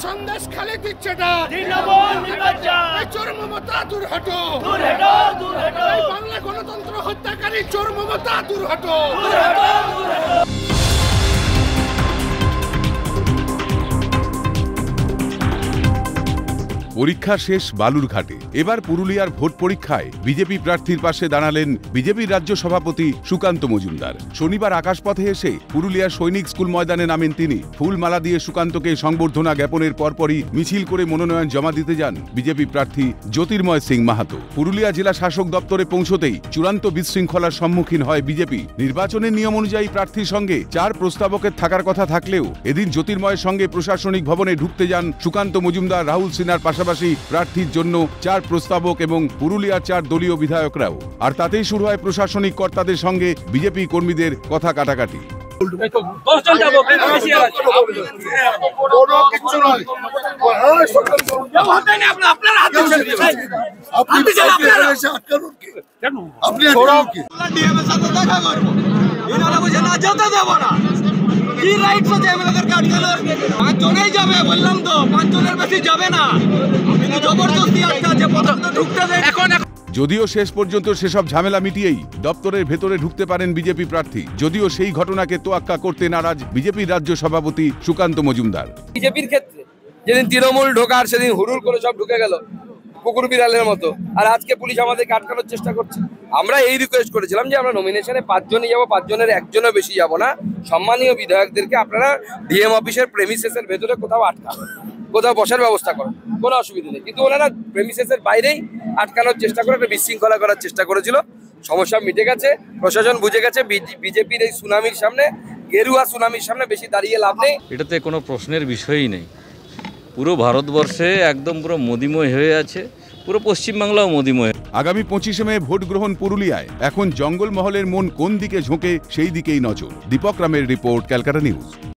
সন্দেশ খালি দিচ্ছে না চোর মমতা দূর হটো, বাংলা গণতন্ত্র হত্যাকারী চোর মমতা দূর হটো। পরীক্ষা শেষ বালুরঘাটে। এবার পুরুলিয়ার ভোট পরীক্ষায় বিজেপি প্রার্থীর পাশে দাঁড়ালেন বিজেপির রাজ্য সভাপতি সুকান্ত মজুমদার। শনিবার আকাশপথে এসে পুরুলিয়ার সৈনিক স্কুল ময়দানে নামেন তিনি। ফুলমালা দিয়ে সুকান্তকে সংবর্ধনা জ্ঞাপনের পরপরই মিছিল করে মনোনয়ন জমা দিতে যান বিজেপি প্রার্থী জ্যোতির্ময় সিং মাহাতো। পুরুলিয়া জেলা শাসক দপ্তরে পৌঁছতেই চূড়ান্ত বিশৃঙ্খলার সম্মুখীন হয় বিজেপি। নির্বাচনের নিয়ম অনুযায়ী প্রার্থীর সঙ্গে 4 প্রস্তাবকের থাকার কথা থাকলেও এদিন জ্যোতির্ময়ের সঙ্গে প্রশাসনিক ভবনে ঢুকতে যান সুকান্ত মজুমদার, রাহুল সিনহার পাশাপাশি প্রার্থীর জন্য 4 প্রস্তাবক এবং পুরুলিয়ার 4 দলীয় বিধায়করাও। আর তাতেই শুরু হয় প্রশাসনিক কর্তাদের সঙ্গে বিজেপি কর্মীদের কথা কাটাকাটি। যদিও শেষ পর্যন্ত সেসব ঝামেলা মিটিয়েই দপ্তরের ভেতরে ঢুকতে পারেন বিজেপি প্রার্থী, যদিও সেই ঘটনাকে তোয়াক্কা করতে নারাজ বিজেপির রাজ্য সভাপতি সুকান্ত মজুমদার। বিজেপির ক্ষেত্রে যেদিন তৃণমূল ঢোকার সেদিন হুড়ুর করে সব ঢুকে গেল কুকুর বিড়ালের মতো, আর আজকে পুলিশ আমাদেরকে আটকানোর চেষ্টা করছে। আমরা এই রিকোয়েস্ট করেছিলাম যে আমরা নমিনেশনে 5 জনই যাবো, 5 জনের একজনও বেশি যাব না। সম্মানীয় বিধায়কদেরকে আপনারা ডিএম অফিসের প্রেমিসেসের ভেতরে কোথাও আটকানো, কোথাও বসার ব্যবস্থা করো, কোনো অসুবিধা নেই। কিন্তু ওনারা প্রেমিসেসের বাইরেই আটকানোর চেষ্টা করে একটা বিশৃঙ্খলা করার চেষ্টা করেছিল। সমস্যা মিটে গেছে, প্রশাসন বুঝে গেছে বিজেপির এই সুনামির সামনে, গেরুয়া সুনামির সামনে বেশি দাঁড়িয়ে লাভ নেই। এটাতে কোনো প্রশ্নের বিষয়ই নেই। পুরো ভারতবর্ষে একদম পুরো মোদিময় হয়ে আছে, পুরো পশ্চিমবাংলাও মোদিময়। আগামী 25শে মে ভোট গ্রহণ পুরুলিয়ায়। এখন জঙ্গলমহলের মন কোন দিকে ঝোঁকে সেই দিকেই নজর। দীপক রামের রিপোর্ট, ক্যালকাটা নিউজ।